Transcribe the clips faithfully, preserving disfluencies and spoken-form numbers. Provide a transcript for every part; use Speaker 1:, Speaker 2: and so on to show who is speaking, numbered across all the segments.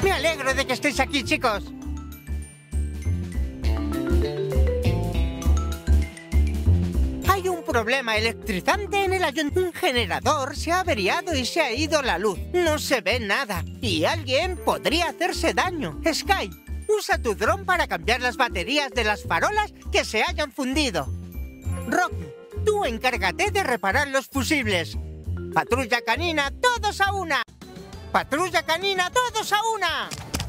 Speaker 1: Me alegro de que estéis aquí, chicos. Hay un problema electrizante en el ayuntamiento. Un generador se ha averiado y se ha ido la luz. No se ve nada y alguien podría hacerse daño. Sky, usa tu dron para cambiar las baterías de las farolas que se hayan fundido. Rocky, tú encárgate de reparar los fusibles. Patrulla canina, todos a una. Patrulla canina, todos a una.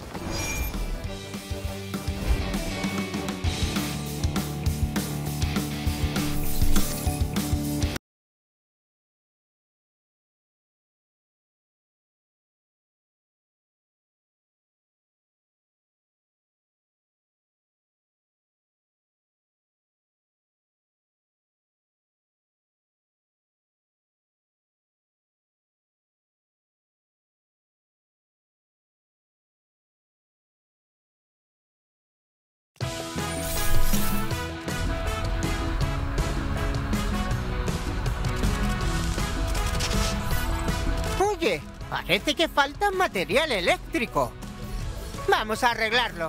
Speaker 1: Oye, parece que falta material eléctrico. Vamos a arreglarlo.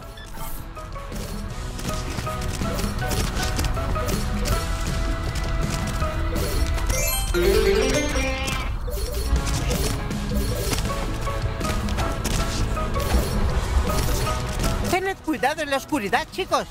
Speaker 1: Tened cuidado en la oscuridad, chicos.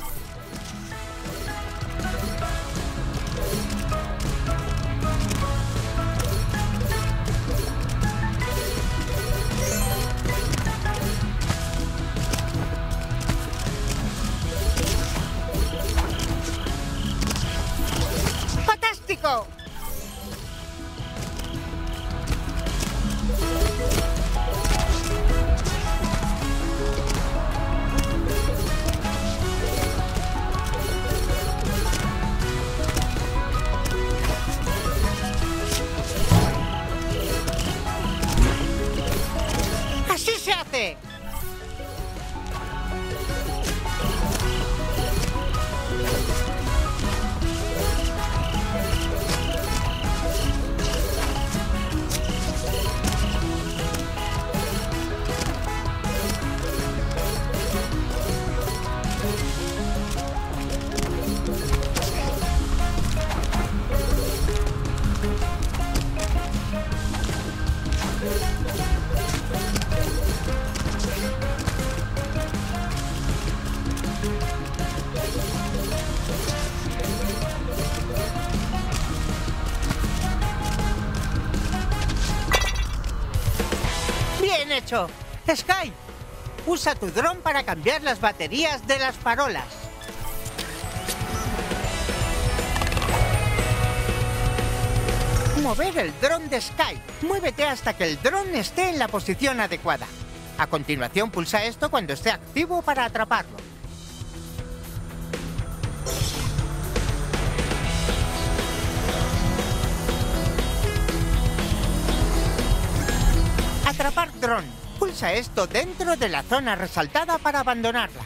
Speaker 1: ¡Fantástico! ¡Así se hace! ¡Bien hecho! Sky, usa tu dron para cambiar las baterías de las farolas. Mover el dron de Sky. Muévete hasta que el dron esté en la posición adecuada. A continuación, pulsa esto cuando esté activo para atraparlo. Atrapar dron. Pulsa esto dentro de la zona resaltada para abandonarla.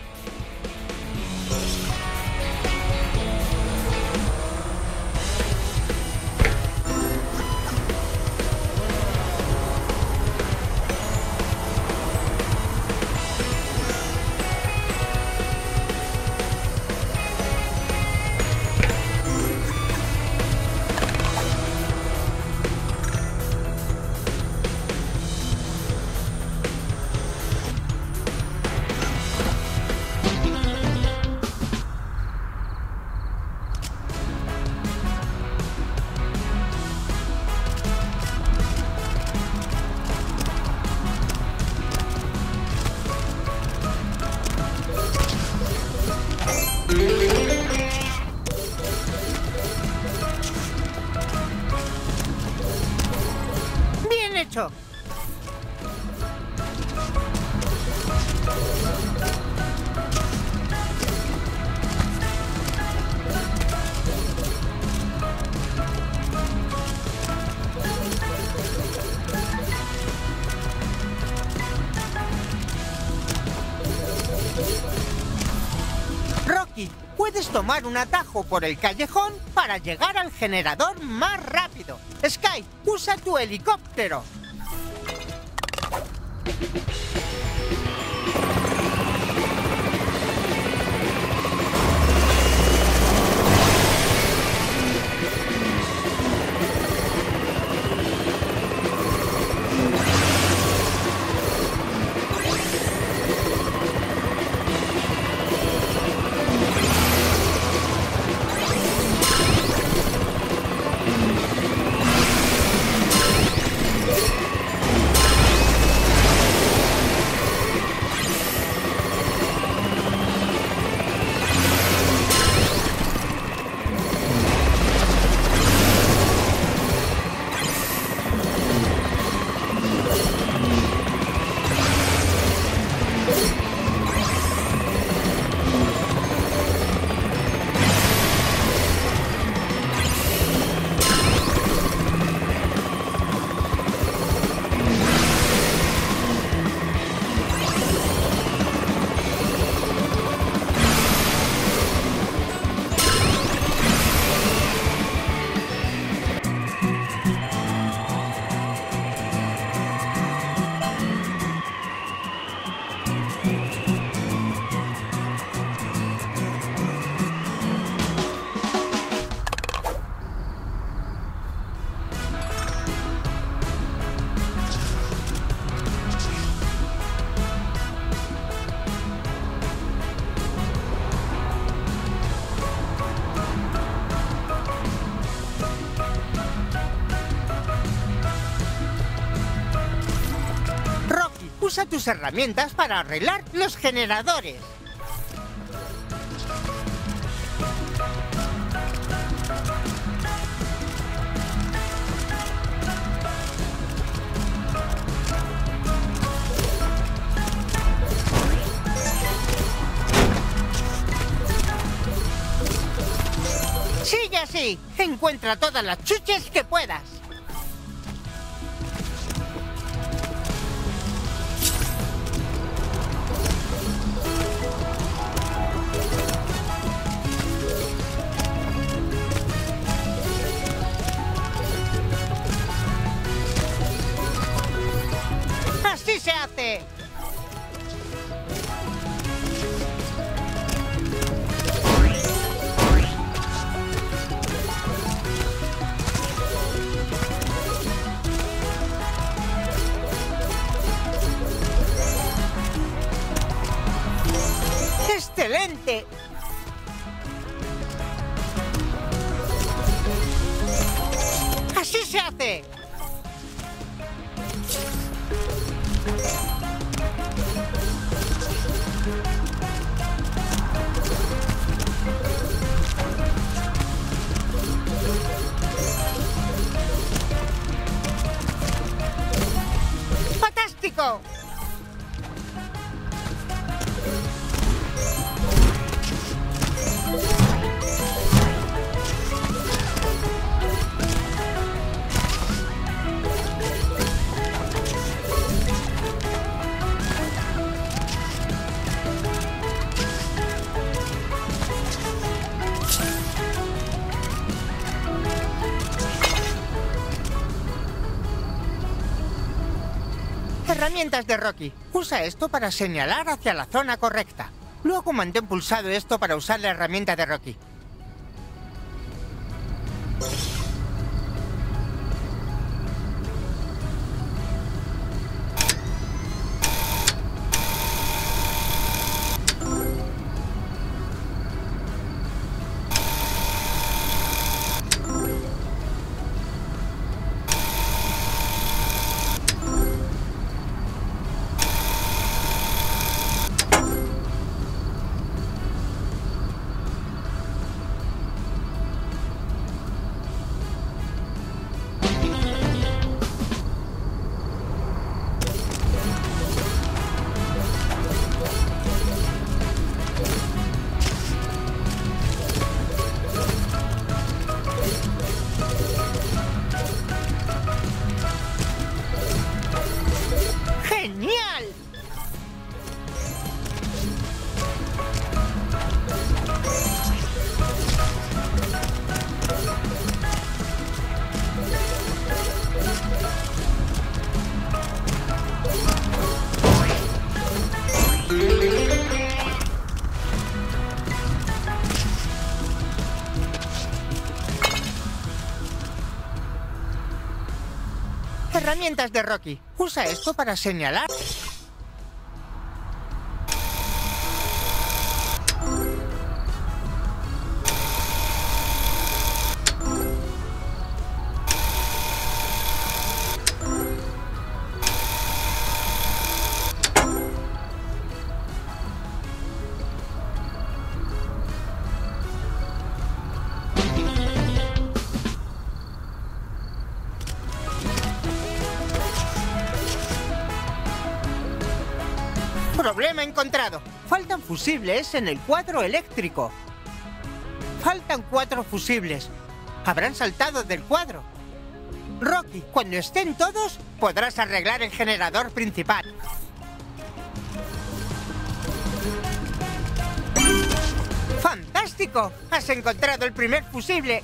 Speaker 1: ¡Bien hecho! Rocky, puedes tomar un atajo por el callejón para llegar al generador más rápido. Sky, usa tu helicóptero. Usa tus herramientas para arreglar los generadores. Sigue así. Encuentra todas las chuches que puedas. ¡Así se hace! ¡Excelente! ¡Así se hace! ¡Fantástico! Herramientas de Rocky. Usa esto para señalar hacia la zona correcta. Luego mantén pulsado esto para usar la herramienta de Rocky. Herramientas de Rocky. Usa esto para señalar. Problema encontrado. Faltan fusibles en el cuadro eléctrico. Faltan cuatro fusibles. Habrán saltado del cuadro. Rocky, cuando estén todos, podrás arreglar el generador principal. ¡Fantástico! Has encontrado el primer fusible.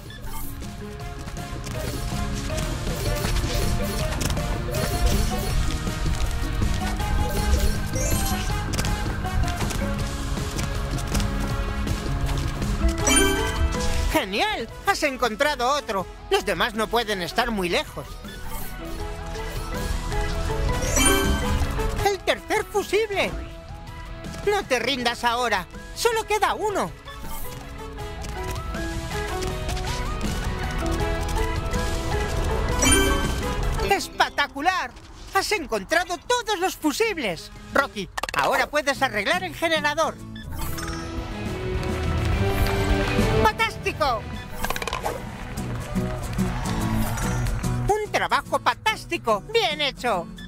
Speaker 1: ¡Genial! ¡Has encontrado otro! Los demás no pueden estar muy lejos. ¡El tercer fusible! ¡No te rindas ahora! ¡Solo queda uno! ¡Espectacular! ¡Has encontrado todos los fusibles! Rocky, ahora puedes arreglar el generador. ¡Fantástico! ¡Un trabajo fantástico! ¡Bien hecho!